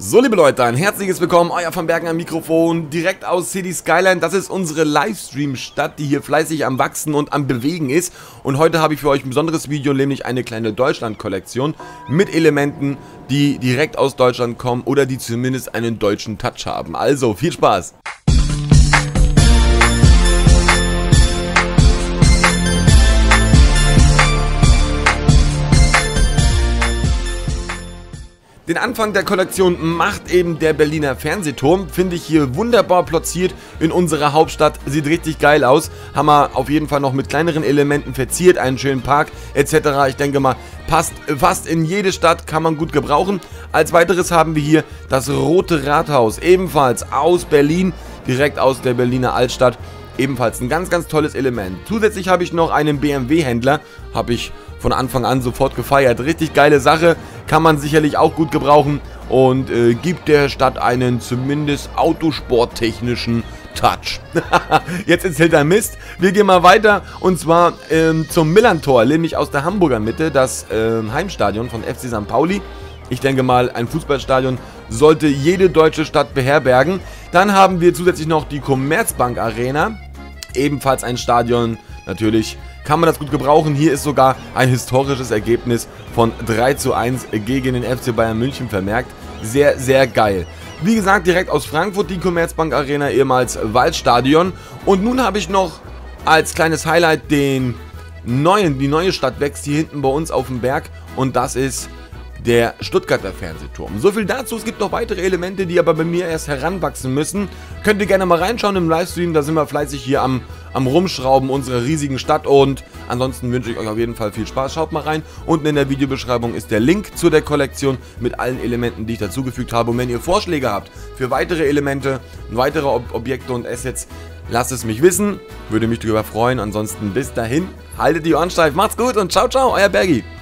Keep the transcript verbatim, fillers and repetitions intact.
So, liebe Leute, ein herzliches Willkommen, euer Van Bergen am Mikrofon, direkt aus City Skyline. Das ist unsere Livestream-Stadt, die hier fleißig am Wachsen und am Bewegen ist. Und heute habe ich für euch ein besonderes Video, nämlich eine kleine Deutschland-Kollektion mit Elementen, die direkt aus Deutschland kommen oder die zumindest einen deutschen Touch haben. Also, viel Spaß! Den Anfang der Kollektion macht eben der Berliner Fernsehturm, finde ich hier wunderbar platziert in unserer Hauptstadt, sieht richtig geil aus, haben wir auf jeden Fall noch mit kleineren Elementen verziert, einen schönen Park et cetera. Ich denke mal, passt fast in jede Stadt, kann man gut gebrauchen. Als weiteres haben wir hier das Rote Rathaus, ebenfalls aus Berlin, direkt aus der Berliner Altstadt. Ebenfalls ein ganz, ganz tolles Element. Zusätzlich habe ich noch einen B M W-Händler, habe ich von Anfang an sofort gefeiert. Richtig geile Sache, kann man sicherlich auch gut gebrauchen und äh, gibt der Stadt einen zumindest autosporttechnischen Touch. Jetzt erzählt er Mist. Wir gehen mal weiter und zwar ähm, zum Millerntor, nämlich aus der Hamburger Mitte, das äh, Heimstadion von F C Sankt Pauli. Ich denke mal, ein Fußballstadion sollte jede deutsche Stadt beherbergen. Dann haben wir zusätzlich noch die Commerzbank Arena. Ebenfalls ein Stadion, natürlich kann man das gut gebrauchen. Hier ist sogar ein historisches Ergebnis von drei zu eins gegen den F C Bayern München vermerkt. Sehr, sehr geil. Wie gesagt, direkt aus Frankfurt die Commerzbank Arena, ehemals Waldstadion. Und nun habe ich noch als kleines Highlight den neuen, die neue Stadt wächst hier hinten bei uns auf dem Berg. Und das ist der Stuttgarter Fernsehturm. So viel dazu, es gibt noch weitere Elemente, die aber bei mir erst heranwachsen müssen. Könnt ihr gerne mal reinschauen im Livestream, da sind wir fleißig hier am, am Rumschrauben unserer riesigen Stadt und ansonsten wünsche ich euch auf jeden Fall viel Spaß. Schaut mal rein, unten in der Videobeschreibung ist der Link zu der Kollektion mit allen Elementen, die ich dazugefügt habe. Und wenn ihr Vorschläge habt für weitere Elemente, weitere Ob Objekte und Assets, lasst es mich wissen, würde mich darüber freuen. Ansonsten bis dahin, haltet die Ohren steif, macht's gut und ciao ciao, euer Bergi.